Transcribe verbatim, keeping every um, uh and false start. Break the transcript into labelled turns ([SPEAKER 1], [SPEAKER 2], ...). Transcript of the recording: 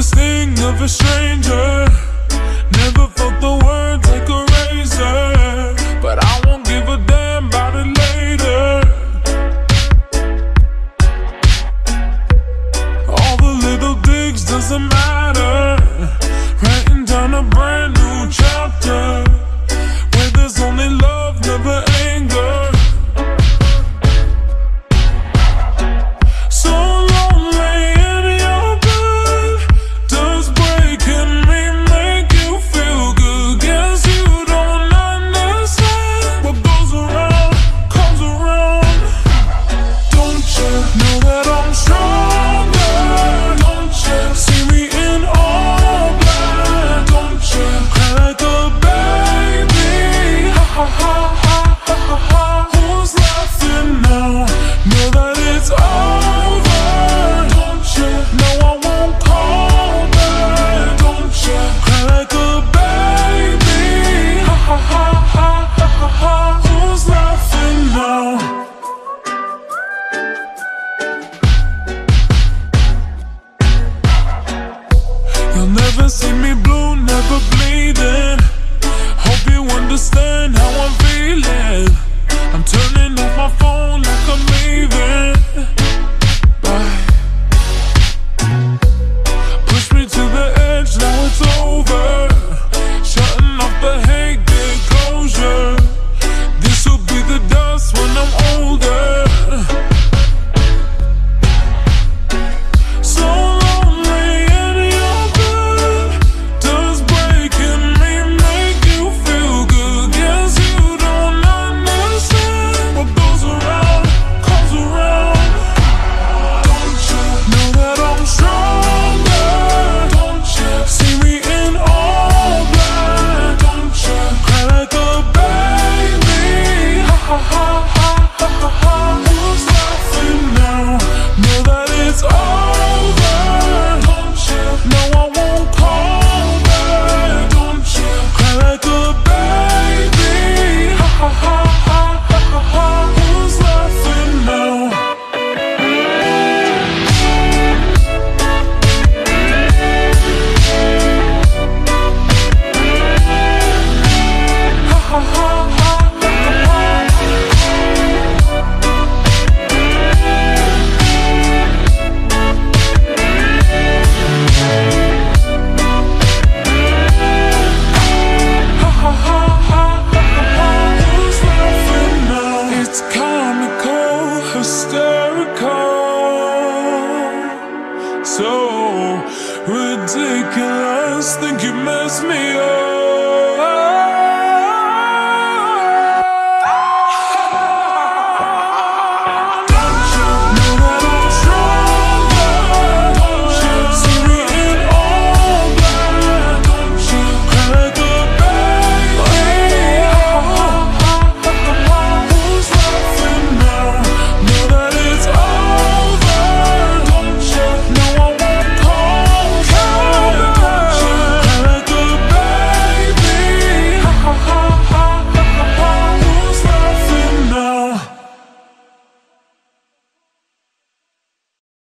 [SPEAKER 1] the sting of a stranger. Never felt the words like a razor, but I won't give a damn about it later. All the little digs doesn't matter. Writing down a brand new chapter where there's only love, never anger. So lonely in your bed. Does breaking me make you feel good? Guess you don't understand. What goes around comes around. Don't you know that I'm stronger? Don't you see me in all black? Don't you cry like a baby? Ha ha ha ha ha ha ha. Who's laughing now? Know that it's over. Don't you know I won't call back? Don't you cry like a baby? Ha ha ha ha ha ha ha. Who's laughing now? You'll never see me blue, never bleeding. Hope you understand how I'm feeling. I'm turning off my phone like I'm leaving. Bye. Push me to the edge, now it's over. Shutting off the hate, get closure. This'll be the dust when I'm older. So lonely in your bed. Does breaking me make you feel good? Guess you don't understand. What goes around comes around. Don't you know that I'm stronger? Don't you see me in all black? Don't you cry like a baby? Ha ha ha ha ha ha ha. Who's laughing now? Know that it's over. Don't you know I won't call back? Don't you cry like a baby? Ha ha ha ha ha ha ha. Who's laughing now? Ha ha ha ha ha ha. Ha ha ha ha ha ha. Who's laughing now? It's comical, hysterical, so ridiculous. Think you messed me up.